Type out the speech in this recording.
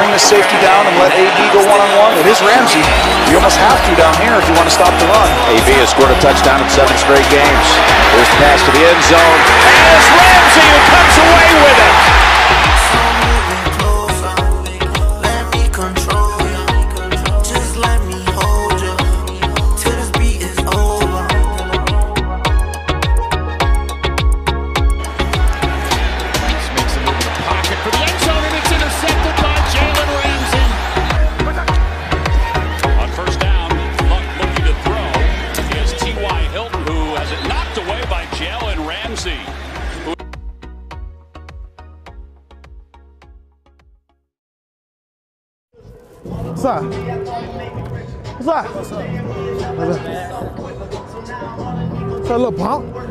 bring the safety down and let AB go one-on-one? It is Ramsey. You almost have to down here if you want to stop the run. AB has scored a touchdown in 7 straight games. Here's the pass to the end zone. And it's Ramsey who comes away with it. Ramsey. What's up? What's up? What's up? What's up, little punk?